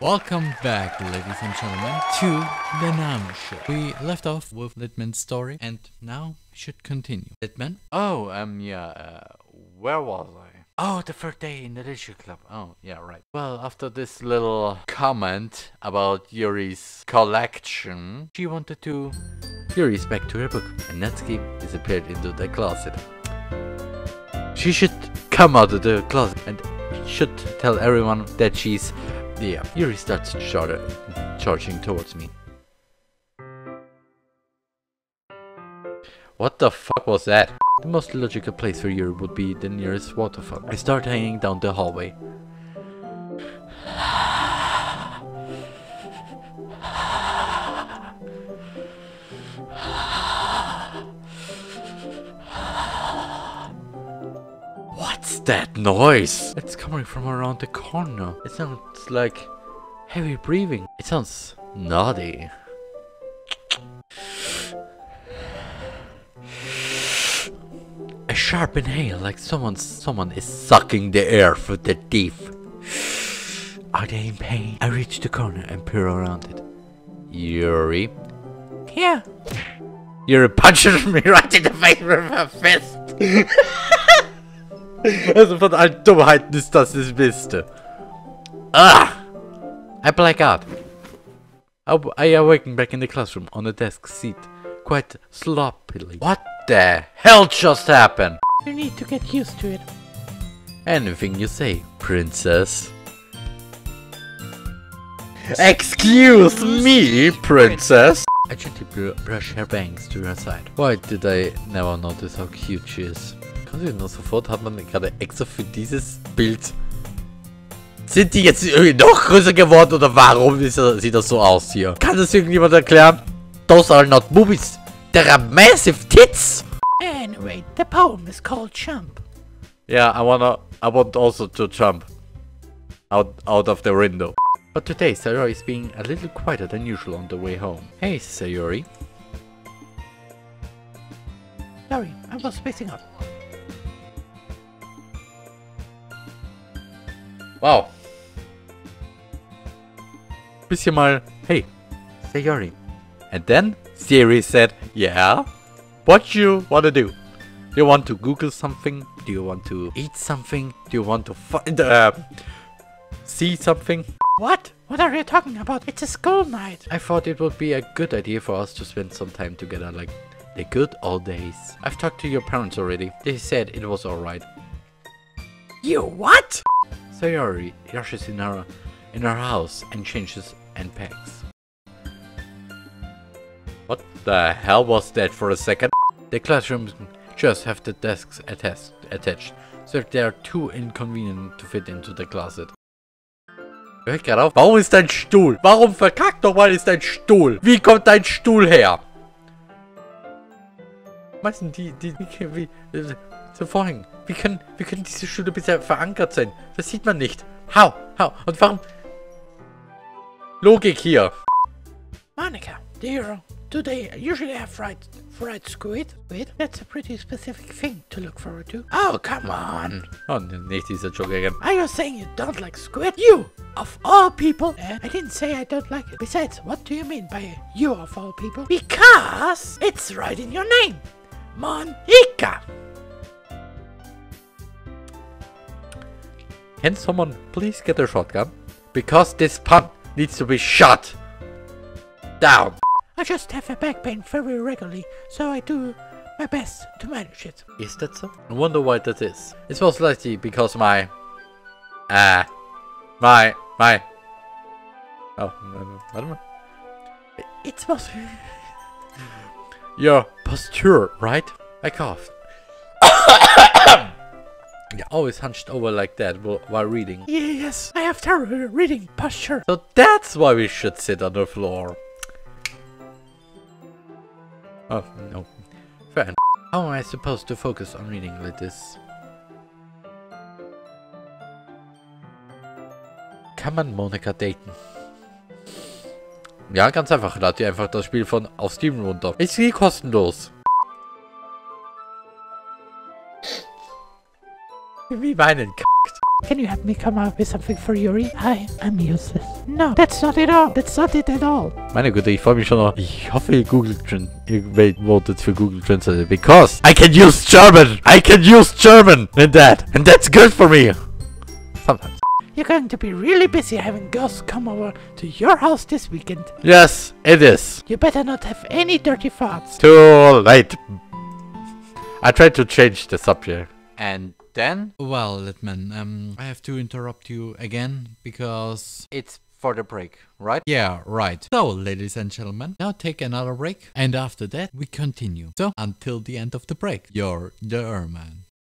Welcome back, ladies and gentlemen, to the Name Show. We left off with Litman's story, and now we should continue. Litman? Oh, where was I? Oh, the third day in the literature club. Oh, yeah, right. Well, after this little comment about Yuri's collection, she wanted to... Yuri's back to her book, and Natsuki disappeared into the closet. She should come out of the closet and should tell everyone that she's... Yeah, Yuri starts charging towards me. What the fuck was that? The most logical place for Yuri would be the nearest waterfall. I start hanging down the hallway. What's that noise? It's coming from around the corner. It sounds like heavy breathing. It sounds naughty. A sharp inhale, like someone is sucking the air through their teeth. Are they in pain? I reach the corner and peer around it. Yuri? Yeah. Yuri punches me right in the face with her fist. Also von allen Dummheiten ist das Beste. Ah! I black out. I awaken back in the classroom on a desk seat, quite sloppily. What the hell just happened? You need to get used to it. Anything you say, princess. Excuse me, princess. I gently brush her bangs to her side. Why did I never notice how cute she is? Nur sofort hat man gerade extra für dieses Bild. Sind die jetzt irgendwie noch größer geworden oder warum sieht das so aus hier? Kann das irgendjemand erklären? Those are not boobies. There are massive tits. Anyway, the poem is called Jump. Yeah, I want also to jump out of the window. But today Sayori is being a little quieter than usual on the way home. Hey, Sayori. Sorry, I was spacing out. Wow. Bisschen mal, hey, Sayori. And then Siri said, yeah, what you want to do? Do you want to Google something? Do you want to eat something? Do you want to see something? What? What are you talking about? It's a school night. I thought it would be a good idea for us to spend some time together, like the good old days. I've talked to your parents already. They said it was alright. You what? Sayori rushes in her house and changes and packs. What the hell was that for a second? The classrooms just have the desks attached, so they are too inconvenient to fit into the closet. Hör gerade auf. Warum ist dein Stuhl? Warum verkackt nochmal ist dein Stuhl? Wie kommt dein Stuhl her? Meisten wie so vorhin. Wie können diese Stühle bisher verankert sein? Das sieht man nicht. How? Und warum? Logik hier. Monica, do they usually have fried squid? Wait, that's a pretty specific thing to look forward to. Oh, come on. Oh, nicht dieser Joke again. Are you saying you don't like squid? You, of all people. I didn't say I don't like it. Besides, what do you mean by you of all people? Because it's right in your name. Mon-ika. Can someone please get a shotgun? Because this pun needs to be shot down. I just have a back pain very regularly, so I do my best to manage it. Is that so? I wonder why that is. It's most likely because my... Oh, I don't know. It's mostly... Your posture, right? I coughed. Yeah, always hunched over like that while reading. Yes, I have terrible reading posture. So that's why we should sit on the floor. Oh, no. Fair enough. How am I supposed to focus on reading like this? Kann man Monika daten? Ja, ganz einfach. Lad ihr einfach das Spiel auf Steam runter. Ist kostenlos. Wie meinen kackt. Can you help me come up with something for Yuri? I'm useless. No, that's not it all. That's not it at all. Meine Güte, ich freue mich schon noch. Ich hoffe, ihr votet für Google Translate. Because I can use German! I can use German in that! And that's good for me! Sometimes. You're going to be really busy having girls come over to your house this weekend. Yes, it is. You better not have any dirty thoughts. Too late. I tried to change the subject. And then? Well, Litman, I have to interrupt you again because It's for the break, right? yeah, right. So, ladies and gentlemen, now take another break, and after that we continue. So, until the end of the break, you're the Erman.